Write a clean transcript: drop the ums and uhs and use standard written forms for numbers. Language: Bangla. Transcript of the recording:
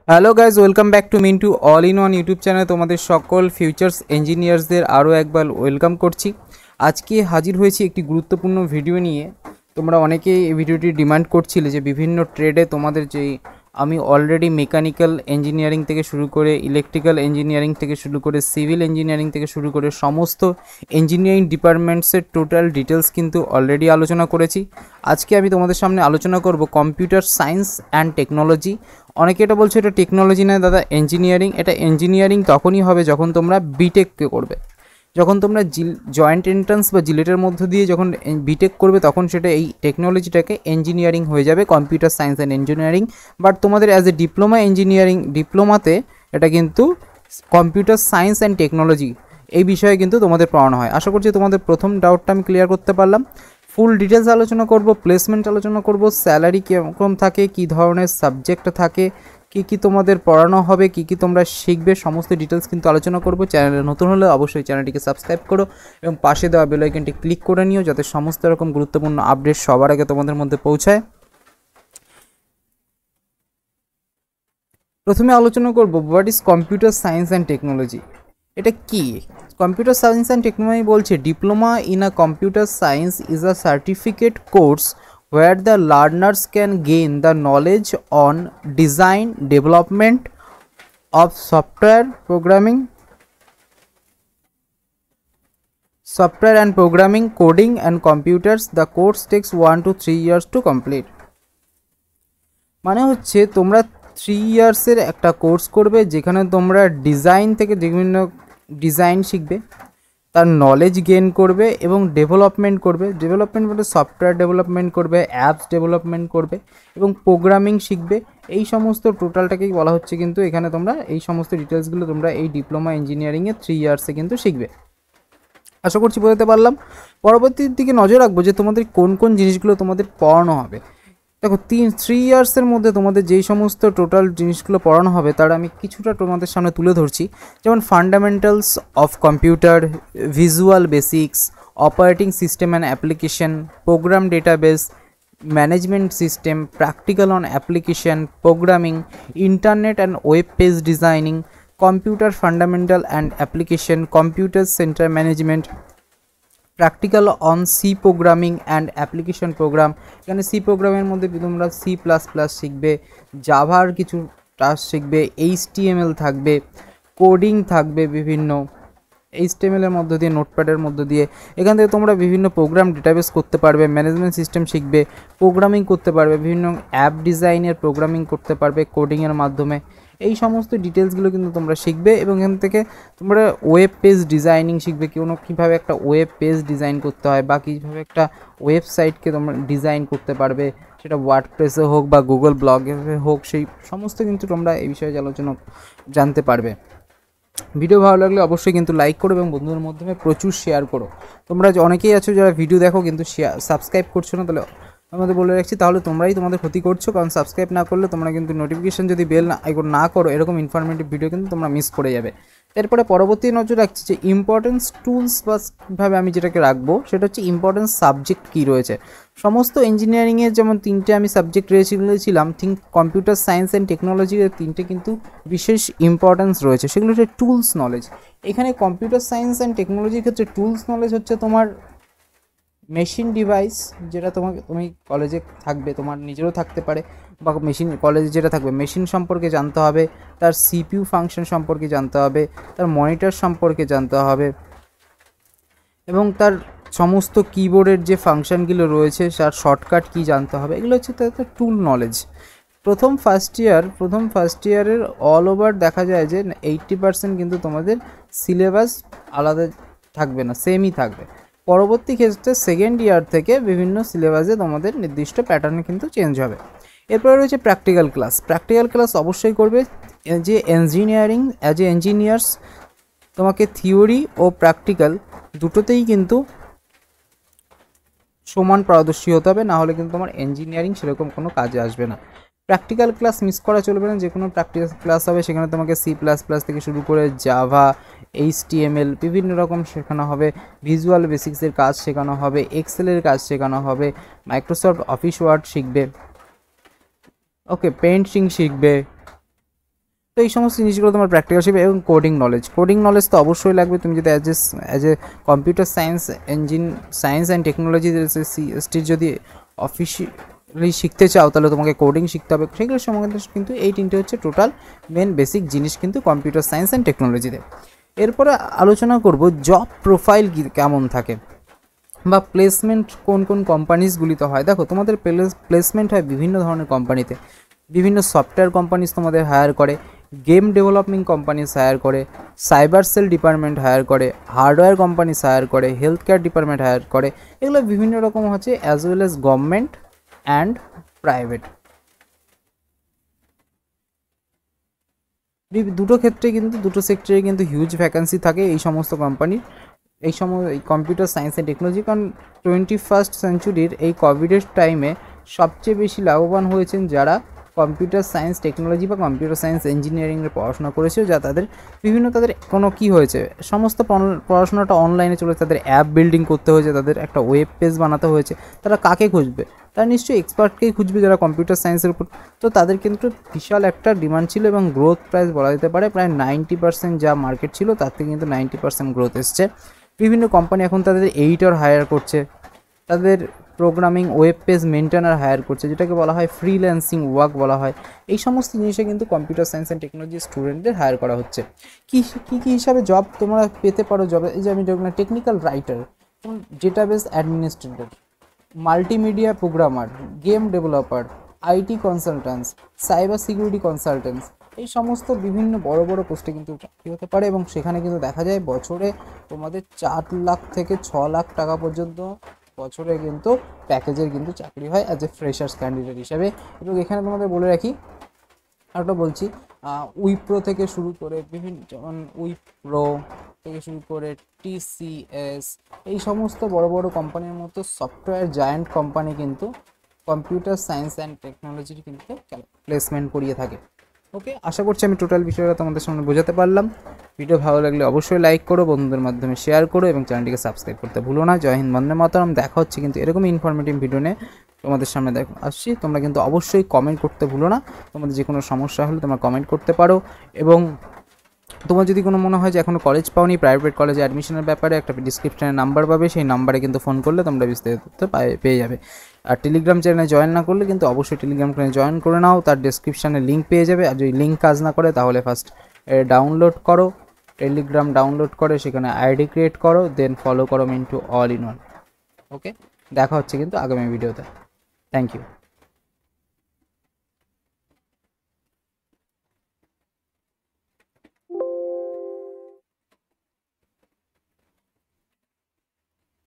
Hello guys, welcome back to Mintu all in one YouTube channel. তোমাদের সকল ফিউচার্স ইঞ্জিনিয়ার্সদের আরও একবার ওয়েলকাম করছি। আজকে হাজির হয়েছি একটি গুরুত্বপূর্ণ ভিডিও নিয়ে। তোমরা অনেকেই এই ভিডিওটি ডিমান্ড করছিলে যে বিভিন্ন ট্রেডে তোমাদের যেই আমি অলরেডি মেকানিক্যাল ইঞ্জিনিয়ারিং থেকে শুরু করে ইলেকট্রিক্যাল ইঞ্জিনিয়ারিং থেকে শুরু করে সিভিল ইঞ্জিনিয়ারিং থেকে শুরু করে সমস্ত ইঞ্জিনিয়ারিং ডিপার্টমেন্টসের টোটাল ডিটেলস কিন্তু অলরেডি আলোচনা করেছি। আজকে আমি তোমাদের সামনে আলোচনা করব কম্পিউটার সায়েন্স অ্যান্ড টেকনোলজি। অনেকে এটা বলছে এটা টেকনোলজি না দাদা, ইঞ্জিনিয়ারিং। এটা ইঞ্জিনিয়ারিং তখনই হবে যখন তোমরা বিটেক করবে। যখন তোমরা জয়েন্ট এন্ট্রান্স বা জিলেটের মধ্য দিয়ে যখন বিটেক করবে তখন সেটা এই টেকনোলজিটাকে ইঞ্জিনিয়ারিং হয়ে যাবে, computer science and engineering. But তোমাদের অ্যাজ এ ডিপ্লোমা ইঞ্জিনিয়ারিং ডিপ্লোমাতে এটা কিন্তু কম্পিউটার সায়েন্স অ্যান্ড টেকনোলজি এই বিষয়ে কিন্তু তোমাদের পড়ানো হয়। আশা করছি তোমাদের প্রথম ডাউটটা আমি ক্লিয়ার করতে পারলাম। ফুল ডিটেলস আলোচনা করব, প্লেসমেন্ট আলোচনা করব, স্যালারি কীরকম থাকে, কী ধরনের সাবজেক্ট থাকে, কী কী তোমাদের পড়ানো হবে, কী কী তোমরা শিখবে, সমস্ত ডিটেলস কিন্তু আলোচনা করব। চ্যানেলে নতুন হলে অবশ্যই চ্যানেলটিকে সাবস্ক্রাইব করো এবং পাশে দেওয়া বেল আইকনটি ক্লিক করে নিও যাতে সমস্ত রকম গুরুত্বপূর্ণ আপডেট সবার আগে তোমাদের মধ্যে পৌঁছায়। প্রথমে আলোচনা করব what is computer science and technology. এটা কি? কম্পিউটার সায়েন্স অ্যান্ড টেকনোলজি বলছে diploma in a computer science is a certificate course where the learners can gain the knowledge on design, development of software and programming, coding and computers. The course takes 1 to 3 years to complete. মানে হচ্ছে তোমরা 3 ইয়ার্সের একটা কোর্স করবে যেখানে তোমরা ডিজাইন থেকে বিভিন্ন ডিজাইন শিখবে, তার নলেজ গেইন করবে এবং ডেভেলপমেন্ট করবে। ডেভেলপমেন্ট বলতে সফটওয়্যার ডেভেলপমেন্ট করবে, অ্যাপস ডেভেলপমেন্ট করবে এবং প্রোগ্রামিং শিখবে। এই সমস্ত টোটালটাকেই বলা হচ্ছে কিন্তু এখানে তোমরা এই সমস্ত ডিটেলসগুলো তোমরা এই ডিপ্লোমা ইঞ্জিনিয়ারিংয়ে 3 ইয়ার্সে কিন্তু শিখবে। আশা করছি বোঝাতে পারলাম। পরবর্তীর দিকে নজর রাখবো যে তোমাদের কোন কোন জিনিসগুলো তোমাদের পড়ানো হবে। দেখো 3 ইয়ার্সের মধ্যে তোমাদের যেই সমস্ত টোটাল জিনিসগুলো পড়ানো হবে তার আমি কিছুটা তোমাদের সামনে তুলে ধরছি। যেমন fundamentals of computer, visual basics, operating system and application, program database, management system, practical on application, programming, internet and web page designing, computer fundamental and application, computer centre management, practical on C programming and application program. এখানে সি প্রোগ্রামের মধ্যে তোমরা C++ শিখবে, জাভার কিছু টাস্ক শিখবে, HTML থাকবে, কোডিং থাকবে, বিভিন্ন HTML এর মধ্য দিয়ে, নোটপ্যাডের মধ্য দিয়ে এখান থেকে তোমরা বিভিন্ন প্রোগ্রাম ডেটাবেস করতে পারবে, ম্যানেজমেন্ট সিস্টেম শিখবে, প্রোগ্রামিং করতে পারবে, বিভিন্ন অ্যাপ ডিজাইনের প্রোগ্রামিং করতে পারবে কোডিংয়ের মাধ্যমে। এই সমস্ত ডিটেলসগুলো কিন্তু তোমরা শিখবে এবং এখান থেকে তোমরা ওয়েব পেজ ডিজাইনিং শিখবে, কীভাবে একটা ওয়েব পেজ ডিজাইন করতে হয় বা কীভাবে একটা ওয়েবসাইটকে তোমরা ডিজাইন করতে পারবে, সেটা ওয়ার্ডপ্রেসে হোক বা গুগল ব্লগে হোক, সেই সমস্ত কিন্তু তোমরা এই বিষয়ে আলোচনা জানতে পারবে। ভিডিও ভালো লাগলে অবশ্যই কিন্তু লাইক করো এবং বন্ধুদের মাধ্যমে প্রচুর শেয়ার করো। তোমরা অনেকেই আছো যারা ভিডিও দেখো কিন্তু সাবস্ক্রাইব করছো না, তাহলে আমাদের বলে রাখছি তাহলে তোমরাই তোমাদের ক্ষতি করছো, কারণ সাবস্ক্রাইব না করলে তোমরা কিন্তু নোটিফিকেশান যদি বেল না করো এরকম ইনফরমেটিভ ভিডিও কিন্তু তোমরা মিস করে যাবে। এরপরে পরবর্তী নজর রাখছি যে ইম্পর্টেন্স টুলস বা কীভাবে আমি যেটাকে রাখবো সেটা হচ্ছে ইম্পর্টেন্স সাবজেক্ট কী রয়েছে। সমস্ত ইঞ্জিনিয়ারিংয়ের যেমন 3টে আমি সাবজেক্ট রয়েছিলাম, কম্পিউটার সায়েন্স অ্যান্ড টেকনোলজির 3টে কিন্তু বিশেষ ইম্পর্টেন্স রয়েছে, সেগুলো হচ্ছে টুলস নলেজ। এখানে কম্পিউটার সায়েন্স অ্যান্ড টেকনোলজির ক্ষেত্রে টুলস নলেজ হচ্ছে তোমার মেশিন ডিভাইস, যেটা তুমি কলেজে থাকবে, তোমার নিজেরও থাকতে পারে বা কলেজে যেটা থাকবে মেশিন সম্পর্কে জানতে হবে, তার CPU ফাংশন সম্পর্কে জানতে হবে, তার মনিটর সম্পর্কে জানতে হবে এবং তার সমস্ত কিবোর্ডের যে ফাংশনগুলো রয়েছে তার শর্টকাট কী জানতে হবে। এগুলো হচ্ছে তার টুল নলেজ। প্রথম ফার্স্ট ইয়ারের অল ওভার দেখা যায় যে 80% কিন্তু তোমাদের সিলেবাস আলাদা থাকবে না, সেমই থাকবে। পরবর্তী ক্ষেত্রে সেকেন্ড ইয়ার থেকে বিভিন্ন সিলেবাসে তোমাদের নির্দিষ্ট প্যাটার্নে কিন্তু চেঞ্জ হবে। এরপরে রয়েছে প্র্যাকটিক্যাল ক্লাস অবশ্যই করবে। যে ইঞ্জিনিয়ারিং অ্যাজ এ ইঞ্জিনিয়ার্স তোমাকে থিওরি ও প্র্যাকটিক্যাল দুটোতেই কিন্তু সমান পারদর্শী হতে হবে, না হলে কিন্তু তোমার ইঞ্জিনিয়ারিং সেরকম কোনো কাজে আসবে না। প্র্যাকটিক্যাল ক্লাস মিস করা চলবে না। যে কোনো প্র্যাকটিক্যাল ক্লাস হবে সেখানে তোমাকে C++ থেকে শুরু করে জাভা, HTML বিভিন্ন রকম শেখানো হবে, ভিজুয়াল বেসিক্সের কাজ শেখানো হবে, এক্সেলের কাজ শেখানো হবে, মাইক্রোসফট অফিস ওয়ার্ড শিখবে, ওকে পেন্টিং শিখবে, তো এই সমস্ত জিনিসগুলো তোমার প্র্যাকটিক্যাল শিখবে। এবং কোডিং নলেজ তো অবশ্যই লাগবে। তুমি যদি as a computer science and technology সিএসটির যদি অফিসিয়ালি শিখতে চাও তাহলে তোমাকে কোডিং শিখতে হবে। সেগুলোর সম্বন্ধে কিন্তু এই তিনটে হচ্ছে টোটাল মেন বেসিক জিনিস কিন্তু কম্পিউটার সায়েন্স অ্যান্ড টেকনোলজিতে। এরপরে আলোচনা করব জব প্রোফাইল কেমন থাকে বা প্লেসমেন্ট কোন কোন কোম্পানিজগুলিতে হয়। দেখো তোমাদের প্লেসমেন্ট হয় বিভিন্ন ধরনের কোম্পানিতে। বিভিন্ন সফটওয়্যার কোম্পানিজ তোমাদের হায়ার করে, গেম ডেভেলপমিং কোম্পানিজ হায়ার করে, সাইবার সেল ডিপার্টমেন্ট হায়ার করে, হার্ডওয়্যার কোম্পানিজ হায়ার করে, হেলথ কেয়ার ডিপার্টমেন্ট হায়ার করে। এগুলো বিভিন্ন রকম হচ্ছে as well as government and private. দুটো ক্ষেত্রে কিন্তু দুটো সেক্টরে কিন্তু হিউজ ভ্যাকান্সি থাকে এই সমস্ত কোম্পানির। এই কম্পিউটার সায়েন্স অ্যান্ড টেকনোলজি, কারণ 21st সেঞ্চুরির এই কোভিডের টাইমে সবচেয়ে বেশি লাভবান হয়েছেন যারা কম্পিউটার সায়েন্স টেকনোলজি বা কম্পিউটার সায়েন্স ইঞ্জিনিয়ারিংয়ের পড়াশোনা করেছে, যা তাদের কোনো কী হয়েছে, সমস্ত পড়াশোনাটা অনলাইনে চলে, তাদের অ্যাপ বিল্ডিং করতে হয়েছে, তাদের একটা ওয়েব পেজ বানাতে হয়েছে। তারা কাকে খুঁজবে? তারা নিশ্চয়ই এক্সপার্টকেই খুঁজবে যারা কম্পিউটার সায়েন্সের উপর। তো তাদের কিন্তু বিশাল একটা ডিমান্ড ছিল এবং গ্রোথ প্রাইস বলা যেতে পারে প্রায় 90% যা মার্কেট ছিল তার থেকে কিন্তু 90% গ্রোথ এসছে। বিভিন্ন কোম্পানি এখন তাদের এডিটর হায়ার করছে, তাদের programming web page maintainer hire করছে, যেটাকে বলা হয় ফ্রিল্যান্সিং ওয়ার্ক বলা হয়। এই সমস্ত জিনিসে কিন্তু কম্পিউটার সায়েন্স অ্যান্ড টেকনোলজি স্টুডেন্টদের হায়ার করা হচ্ছে। কী হিসাবে জব তোমরা পেতে পারো জবে? এই যে আমি দেখলাম technical writer, database administrator, multimedia programmer, game developer, IT consultants, cyber security consultants, এই সমস্ত বিভিন্ন বড় বড় পোস্টে কিন্তু চাকরি হতে পারে। এবং সেখানে কিন্তু দেখা যায় বছরে তোমাদের 4 লাখ থেকে 6 লাখ টাকা পর্যন্ত বছরে কিন্তু প্যাকেজের কিন্তু চাকরি হয় অ্যাজ এ ফ্রেশার্স ক্যান্ডিডেট হিসাবে। এবং এখানে তোমাদের বলে রাখি, আরেকটা বলছি, উইপ্রো থেকে শুরু করে বিভিন্ন, যেমন উইপ্রো থেকে শুরু করে টিসিএস, এই সমস্ত বড় বড় কোম্পানির মতো সফটওয়্যার জায়ান্ট কোম্পানি কিন্তু কম্পিউটার সায়েন্স অ্যান্ড টেকনোলজির কিন্তু প্লেসমেন্ট করিয়ে থাকে। ওকে, আশা করছি আমি টোটাল বিষয়টা তোমাদের সামনে বোঝাতে পারলাম। ভিডিও ভালো লাগলে অবশ্যই লাইক করো, বন্ধুদের মাধ্যমে শেয়ার করো এবং চ্যানেলটিকে সাবস্ক্রাইব করতে ভুলো না। জয় হিন্দ, বন্দে মাতরম। দেখা হচ্ছে কিন্তু এরকম ইনফরমেটিভ ভিডিও নিয়ে তোমাদের সামনে আসছি। তোমরা কিন্তু অবশ্যই কমেন্ট করতে ভুলো না। তোমাদের যে কোনো সমস্যা হলে তোমরা কমেন্ট করতে পারো। এবং তোমার যদি কোনো মনে হয় যে এখনও কলেজ পাওনি, প্রাইভেট কলেজে অ্যাডমিশনের ব্যাপারে একটা ডিসক্রিপশানে নাম্বার পাবে, সেই নাম্বারে কিন্তু ফোন করলে তোমরা বিস্তারিত পেয়ে যাবে। আর টেলিগ্রাম চ্যানেলে জয়েন না করলে কিন্তু অবশ্যই টেলিগ্রাম চ্যানেলে জয়েন করে নাও, তার ডিসক্রিপশানে লিঙ্ক পেয়ে যাবে। আর যদি লিঙ্ক কাজ না করে তাহলে ফার্স্ট ডাউনলোড করো, টেলিগ্রাম ডাউনলোড করে সেখানে আইডি ক্রিয়েট করো, দেন ফলো করো Mintu all in one. Okay, দেখা হচ্ছে কিন্তু আগামী ভিডিওতে। Thank you.